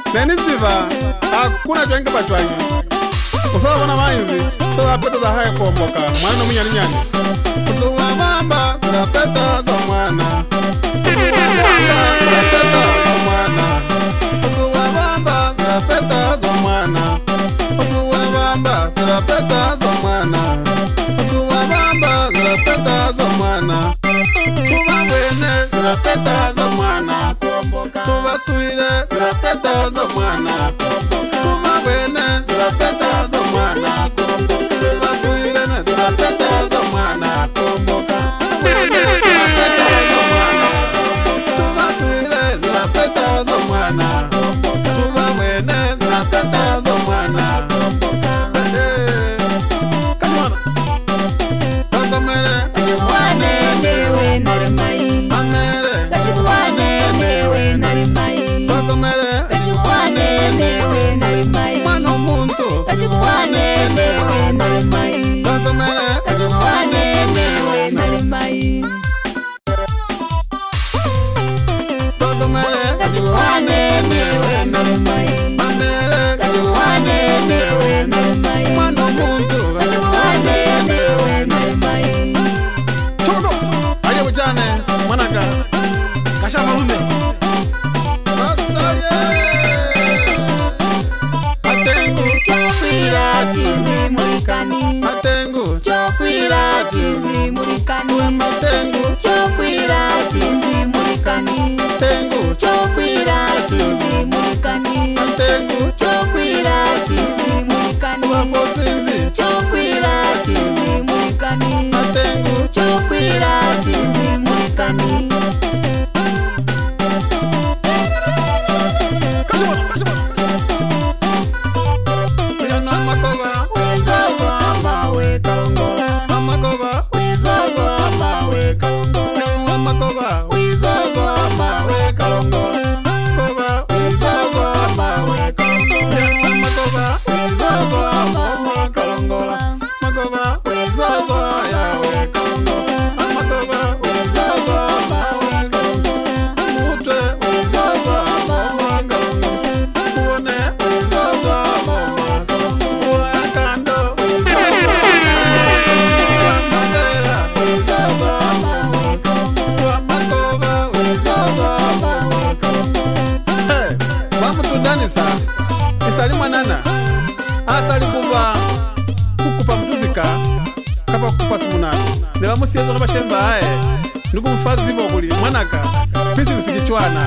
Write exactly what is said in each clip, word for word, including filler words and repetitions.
Nenisiva hakuna chwange pachwange. Usawa wana mainzi, usawa peta za haya kuomboka. Mwana mnyani nyani. Usawa bamba, za peta za mwana. Usawa bamba, za peta za mwana. Usawa bamba, za peta za mwana. Usawa bamba, za peta za mwana. Usawa bamba, za peta za mwana. Kuba wene, za peta za mwana. Kuba suire, za peta za mwana. Kuba wene, za peta za mwana. Kuba suire, za peta za mwana. Wene, za peta za mwana. Kuba suire, za peta za mwana. Kuba wene, za peta za mwana. Come on. Kakamere, Kachibuane newe narimai. Amere, Kachibuane newe narimai. Kakamere, Kachibuane newe narimai. Mano muntu, Kachibuane newe narimai. Kakamere, Kachibuane newe narimai. Kakamere, Kachibuane newe narimai. Amere, Kachibuane newe narimai. Mano muntu, Kachibuane newe narimai. Chogo, aje bujane, manaka, kasha malume. Basalie, Atengu, Chofira chizi mulikani. Atengu, Chofira chizi mulikani. Atengu, Chofira chizi mulikani. Atengu, Chofira chizi mulikani. Atengu, Chofira chizi mulikani. Waposinzi, Chofira chizi mulikani. Atengu, Chofira chizi mulikani. kasha kasha. Yana makoba, Wizozo mawe kalongola. makoba, Wizozo mawe kalongola. yana makoba, Wizozo mawe kalongola. koba, Wizozo mawe kalongola. yana makoba, Wizozo mawe kalongola. makoba, Wizozo yawe kalongola. makoba, Wizozo mawe kalongola. mutwe, Wizozo mawe kalongola. uone, Wizozo mawe kalongola. wakando, Wizozo magera, Wizozo mawe kalongola. makoba, Wizozo mawe kalongola. hey, wamutundani sa, isali mwanana, asali kuba, kukupa mtuzika, kapa kukupa simunana, newa musiezo na bashemba ae, nuku mfazi bokuli, mwanaka, pisi nisikichwana.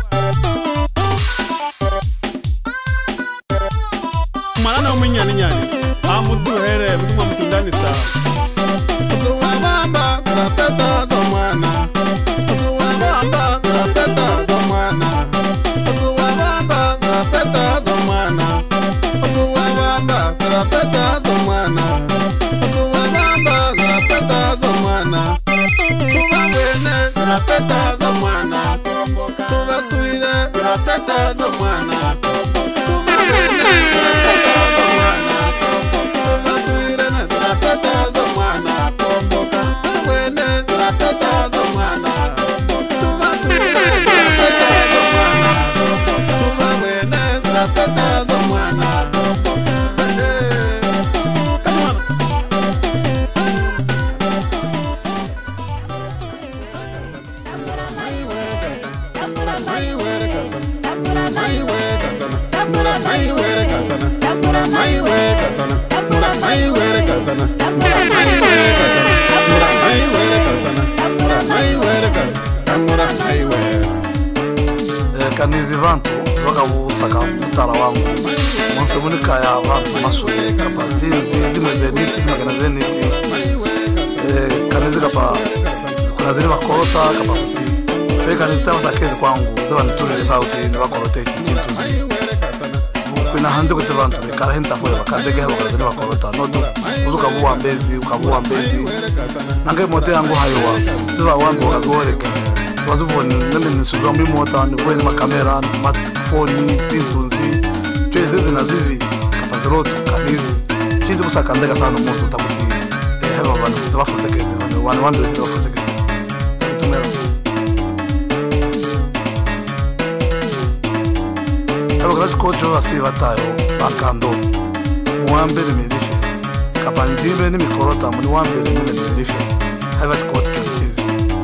Mwanana uminyani nyani, amudu here, mtumwa mtundani sa. Usuwa bamba, za peta za mwana. Usuwa bamba, za peta za mwana. Usuwa bamba, za peta za mwana. Usuwa bamba, za peta za mwana. Usuwa bamba, za peta za mwana. Kuba wene, za peta za mwana. Kuba suire, za peta za mwana. Kuba wene, za peta za mwana. Kuba suire, za peta za mwana. Kuba wene, za peta za mwana. Kuba suire, za peta za mwana. Kuba wene, za peta za mwana. Hey, come on. Kanizi vantu vakavusaka mutala wangu mwansomunika ya vantu maswe kapa zinzi zimwe zeniti zimagana zeniti kanizi kapa kuna zini vakorota kapa kuti pe kanizi tava sakezi kwangu ziva niturire vauti nivakorote chintuzi kwina handi kuti vantu vekala hentafule vakazegehe vakala zini vakorota nodu uzuka vuwa mbezi ukavuwa mbezi nange mote yangu hayuwa ziva wangu wakaziworeke wazivoni nami nisuzwa mbimota nivweni makamera mafoni zintunzi twezi zina zivi kapaziroto kanizi chinzi kusakandeka sana mutu utakuti heva vanhu kuti vafusekeze vanhu vanhu kuti vafusekeze kutumera heva vachikocho asivatayo bakando muwambere milishe kapandimbe ni mikorota muni wambere mune milishe hai vachikocho chizi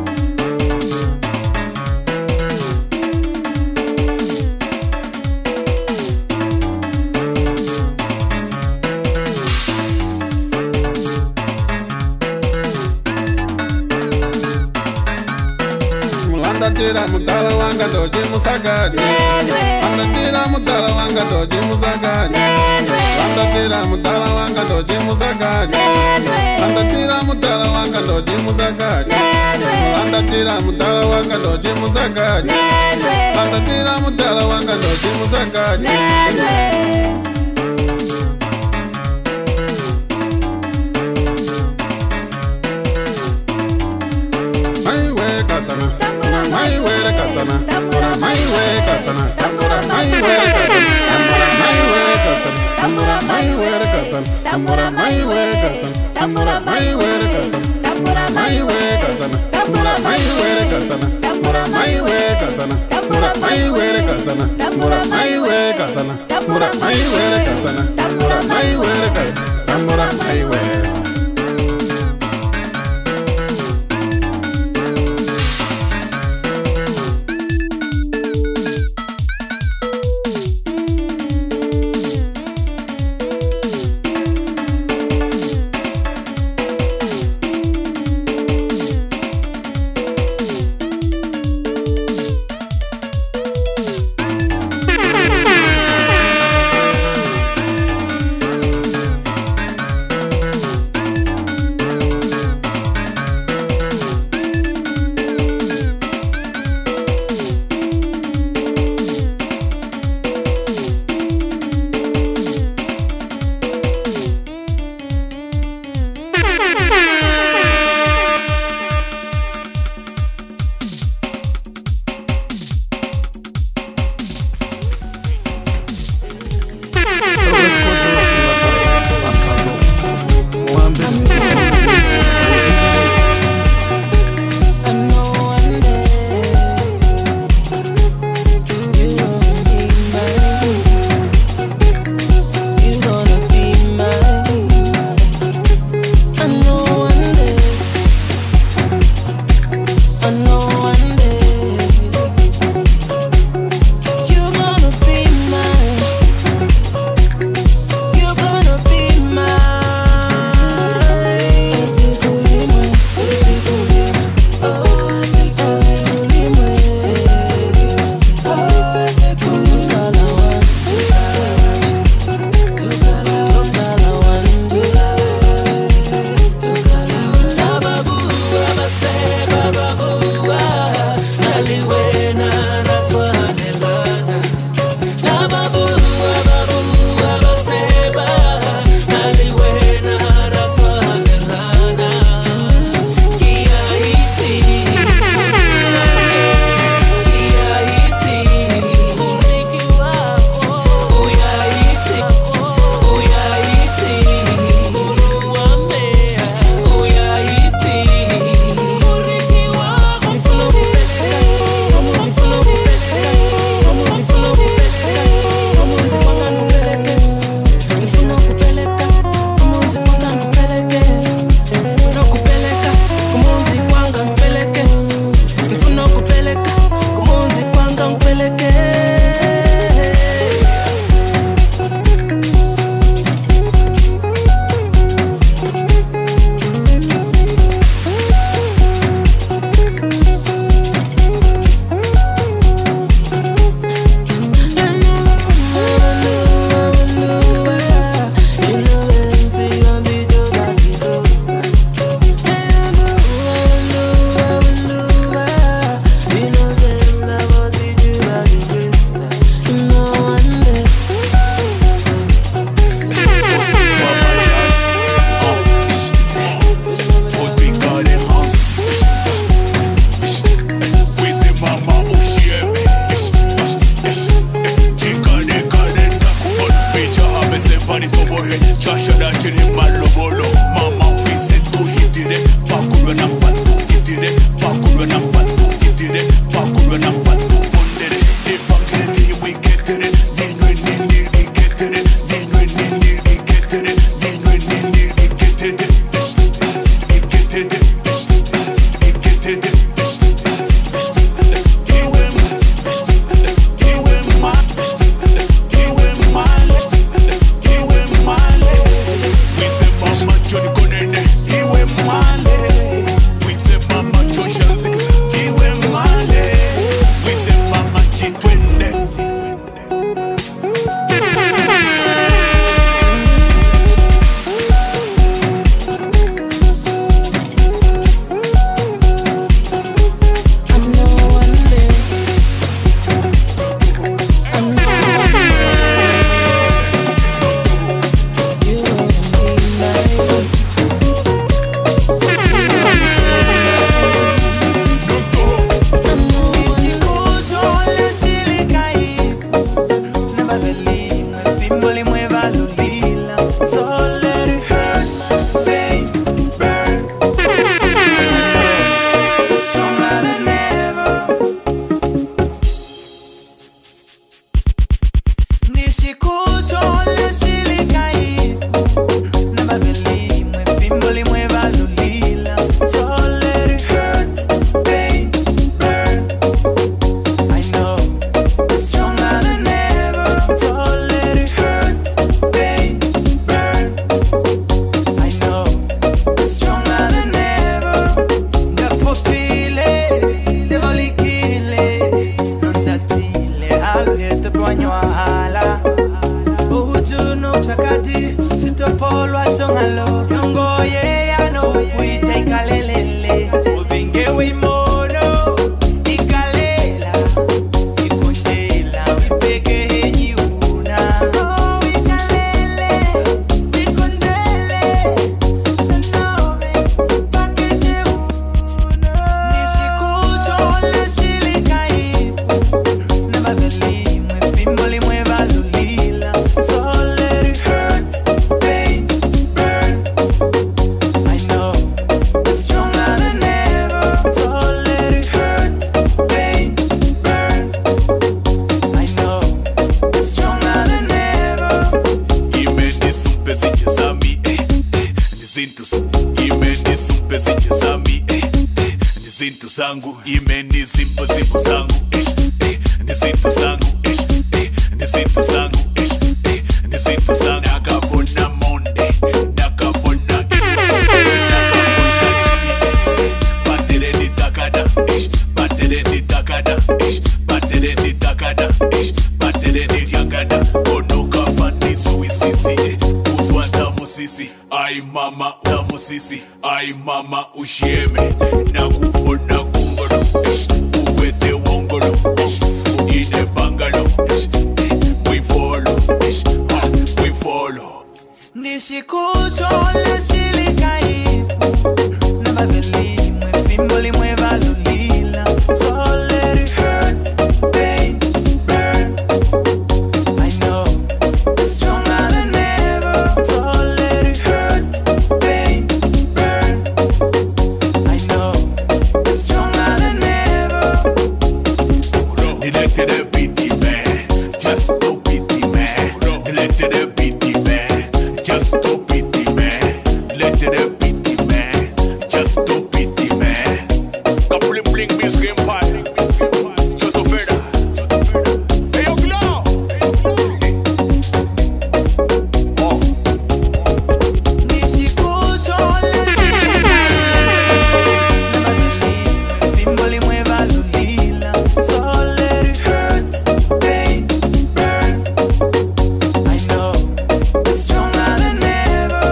Tira mudala wanga doji musagadi Anda tira mudala wanga doji musagadi Anda tira mudala wanga doji musagadi Anda tira mudala wanga doji musagadi Anda tira mudala wanga doji musagadi Anda tira mudala wanga doji musagadi Mai wera kasana, tambura mai wera kasana, tambura mai wera kasana, tambura mai wera kasana, tambura mai wera kasana, tambura mai wera kasana, tambura mai wera kasana, tambura mai wera kasana, tambura mai wera kasana, tambura mai wera kasana, tambura mai wera kasana, tambura mai wera kasana, tambura mai wera kasana, tambura mai wera. Nishikucho le shilikai Never believe mwe fimboli mwe valulila So let it hurt, pain, burn I know it's stronger than ever So let it hurt, pain, burn I know it's stronger than ever Ngapopile, devolikile Nondatile, avete poagnoala Ujuno chakati, sitopolwa songalo Yongo ye ano, puite ikalelele Uvinge wimono, ikalela Ikondela, wipeke henyi una Oh, ikalele, ikondele Nanove, pakese una Nishikucho le shilikai Never believe mwe fimboli mwe valulila So let it hurt, pain, burn I know it's stronger than ever So let it hurt, pain, burn I know it's stronger than ever Imeni sumpe zije zami eh eh Nizintu Imeni sumpe zije zami eh eh Nizintu zangu Imeni zimpo zimpo zangu eh eh Nizintu zangu eh eh Nizintu zangu eh eh Nizintu zangu Nakapona monde Nakapona Nakapona Batere ni takada eh Batere ni takada eh Batere ni takada eh Batere ni yangada Ono kafani suisisi eh Uzwa tamu sisi Ai mama tamu sisi Ai mama usheme Nakufona kungolo eh Uwete wongolo eh Ine bangalo eh We follow eh We follow Nishikucho le shilikai Never believe mwe fimboli mwe valulila So let it hurt, pain, burn I know it's stronger than ever So let it hurt, pain, burn I know it's stronger than ever Elected a pity man Just to pity man Elected a pity man Just to pity man Elected a pity man Just to pity man Kapling bling bis game party Choto Ferda Hey yo Glow Oh Nishikucho le shilikai Never believe mwe fimboli mwe valulila So let it hurt, pain, burn I know it's stronger than ever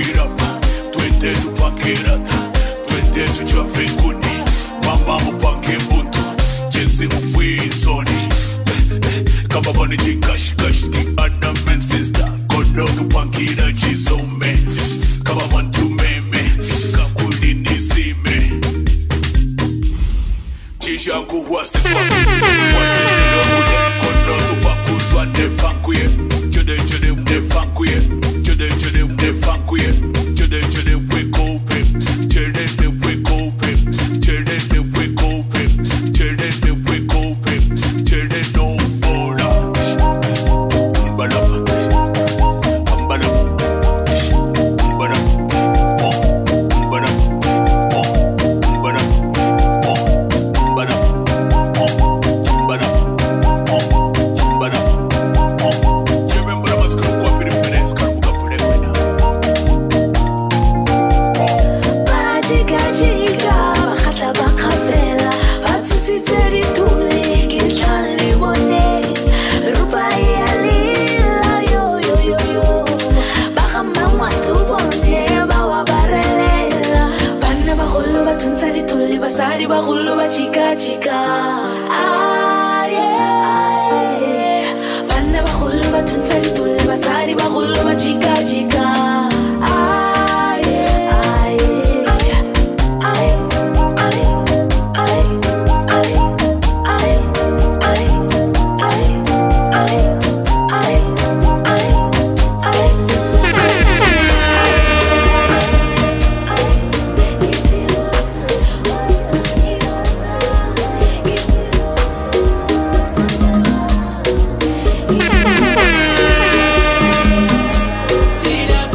wirapa twende tupangirata twende tuchove kuni mama mupange mbuntu jensi mufwizoni kama bani jikash kash ki ana men sister kono tupangira jizome kama wantu meme kakuli nizime jishangu wasiswa wasisilo mude kono tufakuzwa nefankuye jode jode nefankuye jode jode nefankuye jode jode wake open jode de wake open jode de wake open jode de wake open jode no fora balaba balaba chica chica ah yeah bana bahulu batunza litule basari bahulu ba chica chica ah yeah ah yeah ay ay ay ay ay ay ay ay ay ay Tina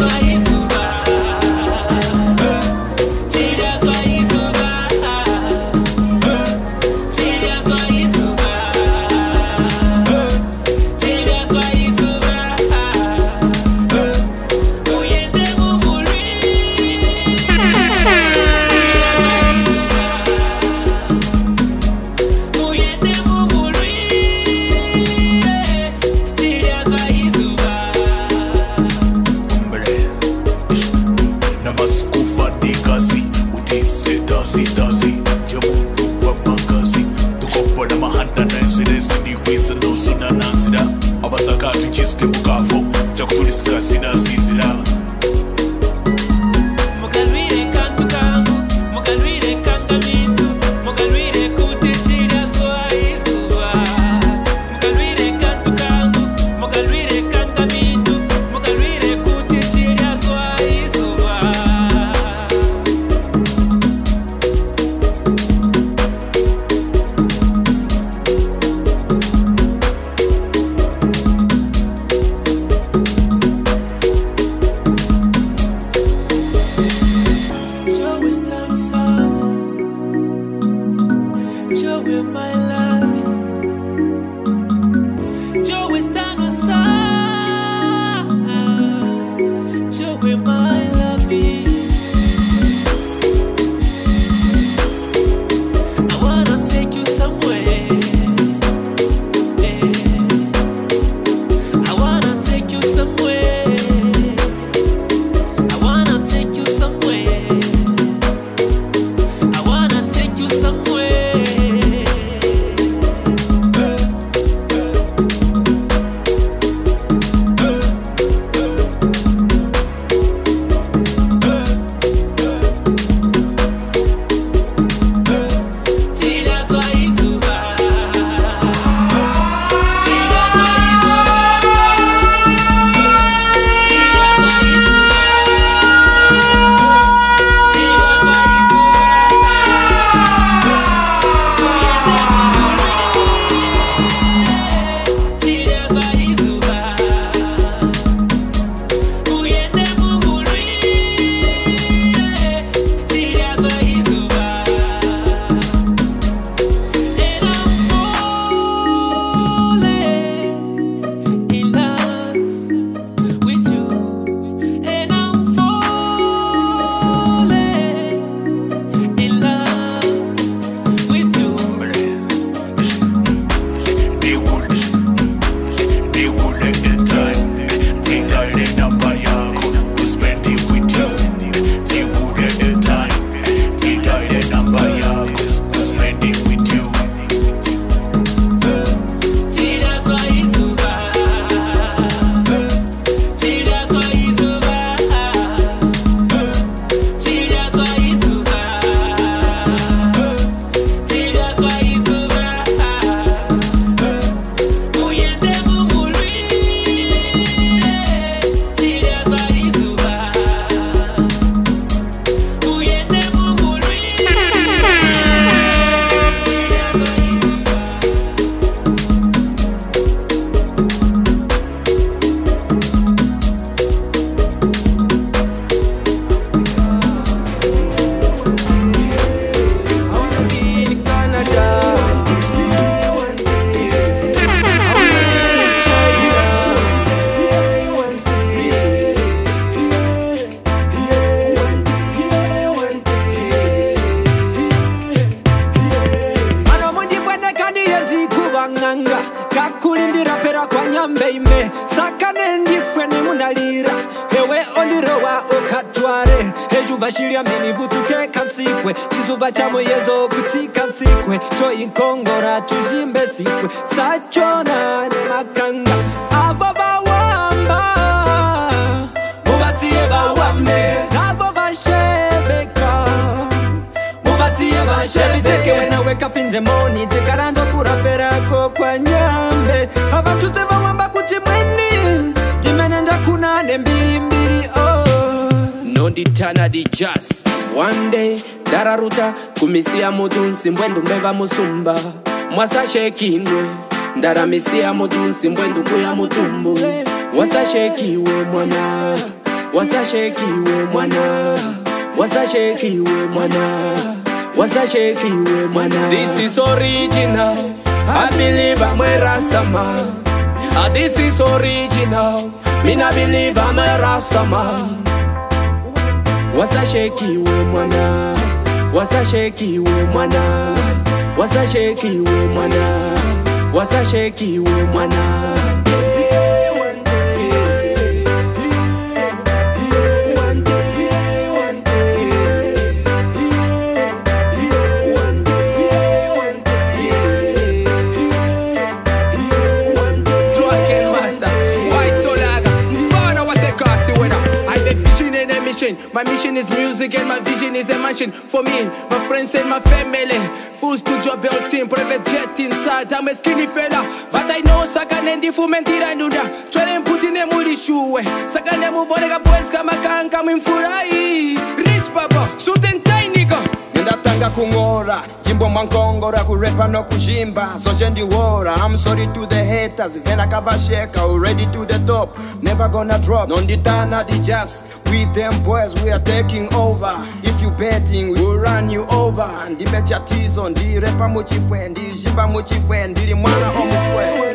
ondirowa ukatware hejuva shiria mini vutuke kansikwe chizuva cha moyezo kutika sikwe cho inkongora tujimbe sikwe sachona ne makanga avo bawamba mubasiye bawambe avo bashebeka mubasiye bashebiteke when I wake up in the morning tekarando pura perako kwa nyambe abantu se bawamba kuti mweni jimenenda kuna ne mbili mbili oh no ditana di just one day dararuta kumisia mutunsi mbwendu mbeva musumba mwasa shekinwe ndaramisia mutunsi mbwendu kuya mutumbu wasa shekiwe mwana wasa shekiwe mwana wasa shekiwe mwana wasa shekiwe mwana. This is original, I believe I'm a Rastaman. Ah, this is original, me not believe I'm a Rastaman. Wasa shekiwe mwana wasa shekiwe mwana wasa shekiwe mwana wasa shekiwe mwana. My mission is music and my vision is a mansion. For me, my friends and my family. Full studio built in, private jet inside. I'm a skinny fella, but I know Sakan and the Fumentira Nuda. Try and put in a moody shoe. Sakan and move on like a boys come and come in Furai. Rich Papa, suit and tiny go. Ndatanga kungora jimbo mwankongora kurepa no kujimba so jendi wora. I'm sorry to the haters vena kavasheka already to the top never gonna drop nonditana di jazz with them boys we are taking over. If you betting we will run you over. Ndi mechatizo ndi repa muchifwe ndi jimba muchifwe ndi mwana omufwe.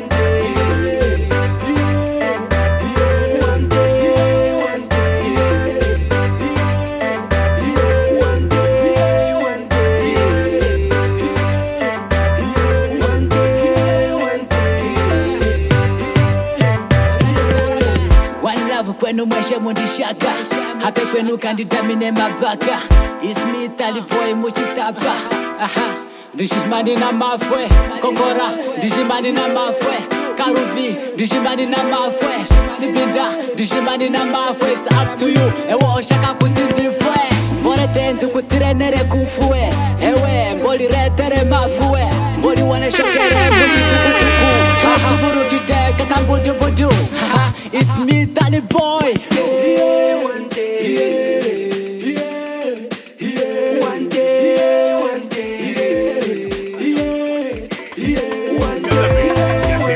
Kwenu mweshe mundishaka hake kwenu kanditamine mabaka ismi talipoi muchitapa aha ndishimani na mafwe kongora ndishimani na mafwe karuvi ndishimani na mafwe sibinda ndishimani na mafwe. It's up to you ewo oshaka kutindifwe mbore tentu kutirenere kumfue ewe mboli retere mafue mboli wane shokere mujitukutuku Tuburu gide kakangu dubudu haha it's me Tali boy. Yeah, one day, yeah, yeah, one day, one day, yeah, yeah, one day.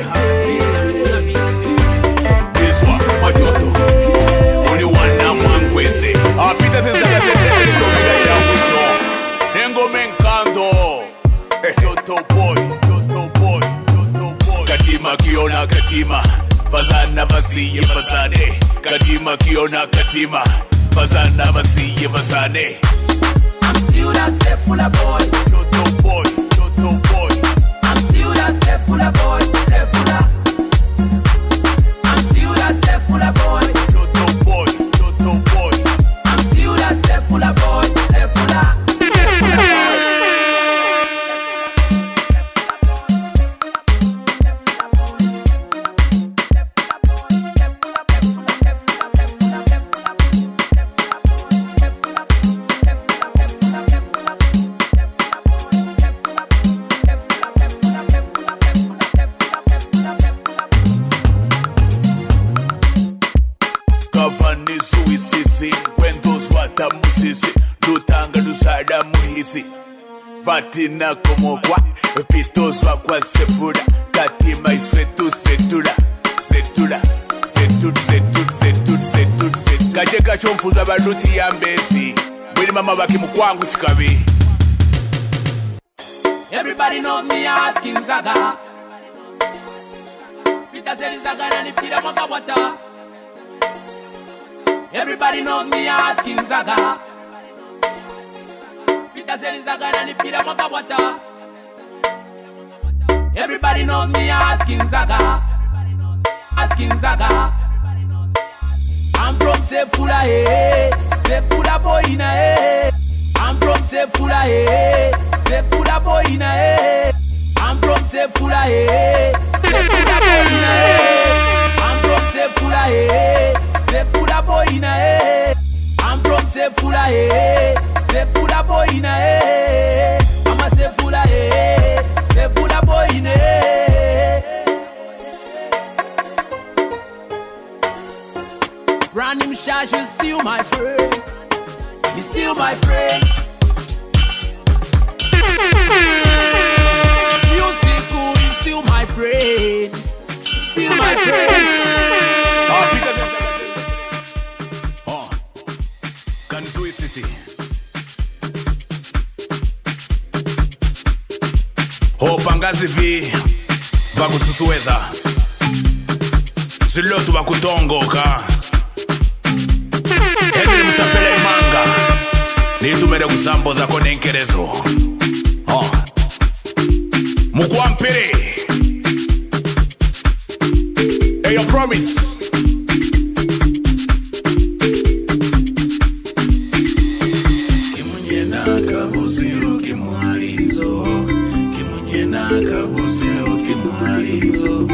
This one, Majoto. Only one now, one Quincy. Ah, Peter says that Nengo Menkando. Joto boy, Joto boy, Joto boy. Katima Kiona Katima. Fazana vasiye fazane Katima kiona katima Fazana vasiye fazane I'm still that Sefula boy Joto boy, Joto boy I'm still that Sefula boy Sefula I'm still that Sefula boy Joto boy, Joto boy I'm still that Sefula boy Sefula Sefula boy Vatina como kwa Pitoswa kwa Sefura Katima iswetu setura Setura Setura Setura Setura Setura Setura Kache kacho mfuza baluti ya mbezi Mwini mama baki mkwangu chikabi. Everybody knows me as King Zaga Peter Zeli Zaga na nipira mwaka wata. Everybody knows me as King Zaga Peter Zeli Zaga na nipira mwaka wata. Everybody knows me as King Zaga As King Zaga I'm from Sefula, eh. Sefula boy in a eh. I'm from Sefula, eh. Sefula boy in a eh. I'm from Sefula, eh. Sefula boy in a eh. I'm from Sefula, eh. Sefula boy in a eh. I'm from Sefula, eh. Sefula boy in a eh. I'm a Sefula, eh. Sefula boy in a eh. Brand him Shash is still my friend. He's still my friend. Music is still my friend. Still my friend. Ah, Peter. Oh, Kanzui Sisi. Oh, Pangazi V. Bakususueza. Zilotu bakutongoka. Edi mutapele imanga. Nitumere kusambo zako nenkerezo. Oh. Mukwampere. Hey, your promise. Kimunyena kabuziro kimualizo. Kimunyena kabuziro kimualizo.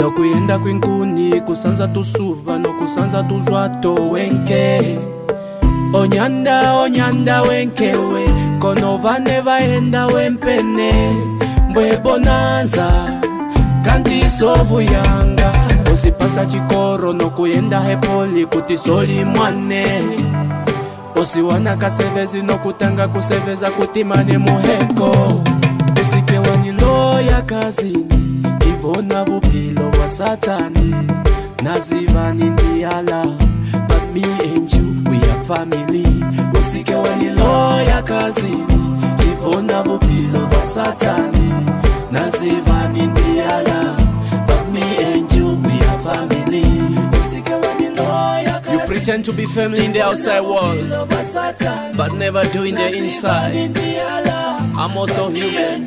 nokuyenda kwinkuni kusanza tusuva nokusanza tuzwato wenke onyanda onyanda wenkewe konova nevaenda wempene mbwe bonanza kanti sovu yanga osipasa chikoro nokuyenda hepoli kuti soli mwane osiwana kasevezi nokutanga kuseveza kuti mane muheko usike waniloya kazini ivona vupilo wa satani nazivani ndiala but me and you we are family usike waniloya kazini ivona vupilo wa satani nazivani ndiala but me and you we are family usike waniloya kazini. You pretend to be family in the outside world but never do in the inside. I'm also human.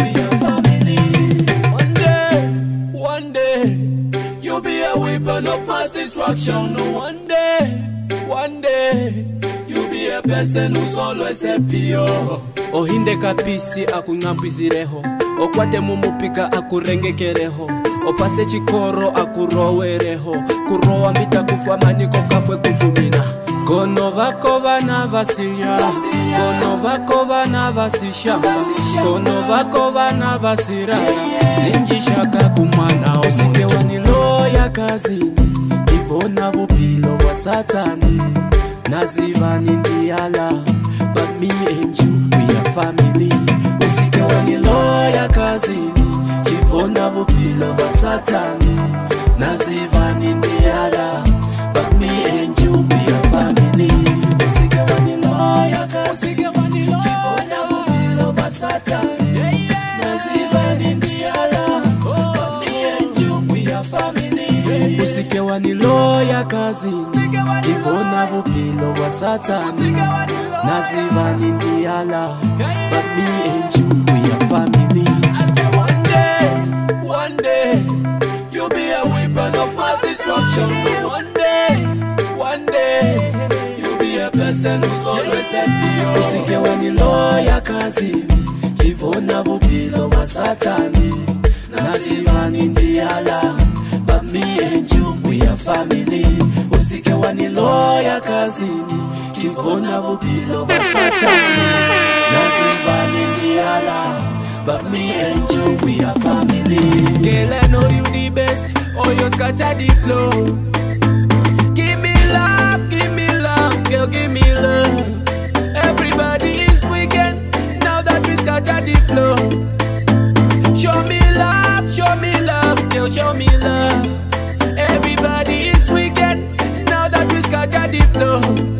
One day, one day, you'll be a weapon of mass destruction. One day, one day, you'll be a person who's always happy. Ohinde kapisi akungambizireho, okwate mumupika akurengekereho, opase chikoro akurowereho, kurowa mbita kufa maniko kafwe kuzumina. Kono vako vana vasiya, kono vako vana vasishamba, kono vako vana vasirara, zinjishaka kumana usike waniloya kazini, ivona vupilo wa satani, nazivani ndiala, but me and you we are family. Usike waniloya kazini, ivona vupilo wa satani, nazivani ndiala, but me and you we are family. Usike waniloya kazini, ivona vupilo wa satani, nazivani ndiala, but me and you we are family. Usike waniloya kazini, ivona vupilo wa satani, nazivani ndiala, but me and you we are family. I say one day, one day, you'll be a weapon of mass destruction. One day, one day, you'll be a person who's always happy. Usike waniloya kazini, ivona vupilo wa satani, nazivani ndiala, but me and you we are family. Usike waniloya kazini, ivona vupilo wa satani, nazivani ndiala, but me and you we are family. Girl, I know you the best, oh you scatter the flow. Give me love, give me love, girl, give me love. Everybody is weekend, now that we scatter the flow. Show me love, show me love, girl, show me love. Everybody is weekend, now that we scatter the flow.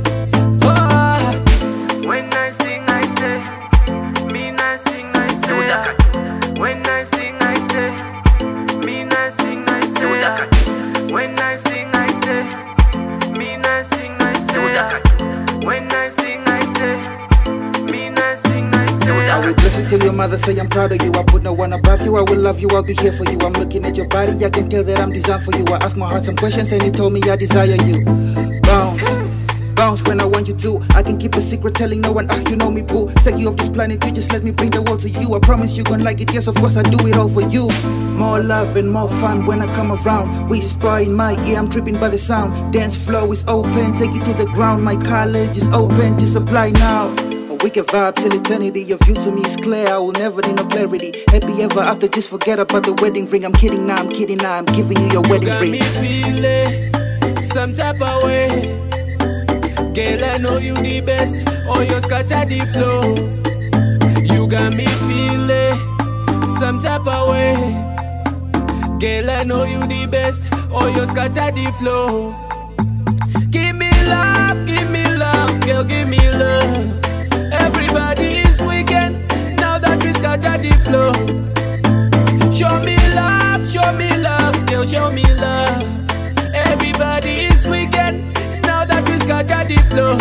Oh. When I sing, I say, me I sing, I say. When I sing, I say, me I sing, I say. When I sing, I say, me I sing, I say. When I sing, I say, me I sing, I say. I will bless you till your mother say I'm proud of you. I put no one above you, I will love you, I'll be here for you. I'm looking at your body, I can tell that I'm designed for you. I asked my heart some questions and it told me I desire you. Bounce, bounce when I want you to. I can keep a secret telling no one, ah, you know me boo. Take you off this planet, you just let me bring the world to you. I promise you gon' like it, yes of course I do it all for you. More love and more fun when I come around. Whisper in my ear, I'm tripping by the sound. Dance floor is open, take it to the ground. My college is open, just apply now. We can vibe till eternity. Your view to me is clear, I will never need no clarity. Happy ever after, just forget about the wedding ring. I'm kidding now, I'm kidding now, I'm giving you your wedding you got ring. Me feeling some type of way. Girl, I know you the best, oh you scatter the flow. You got me feeling some type of way. Girl, I know you the best, oh you scatter the flow. Give me love, give me love, girl, give me love. Everybody is weekend, now that we scatter the flow. Show me love, show me love, girl, show me love. Everybody is weekend, now that we scatter the flow.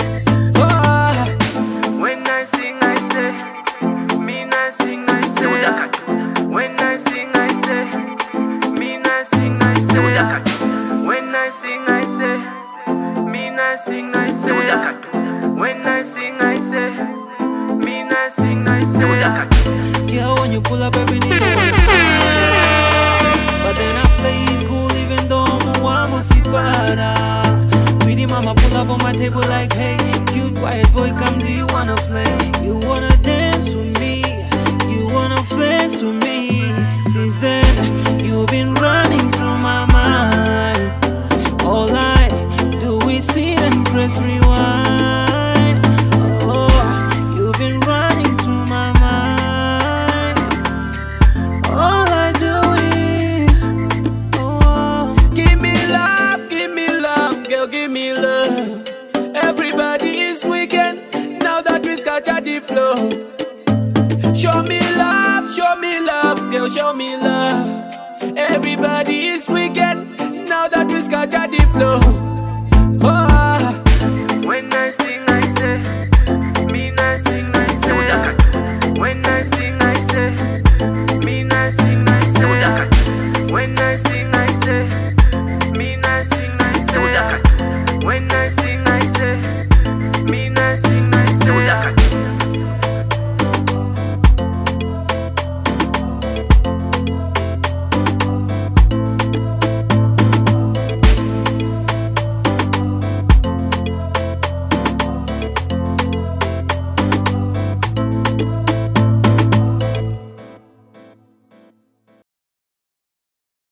Oh. When I sing, I say, me I sing, I say. When I sing, I say, me I sing, I say. When I sing, I say, me I sing, I say. When I sing, I say, me I sing, I say. Yeah, when you pull up every day, but then I play boy, come, do you wanna play? You wanna dance with me? You wanna flex with me? Since then, you've been running through my mind. All I do is sit and press rewind. Oh, you've been running through my mind. All I do is, oh, give me love, give me love, girl, give me love. Everybody is weekend now that we scatter the flow. Show me love, show me love, girl, show me love. Everybody is weekend now that we scatter the flow.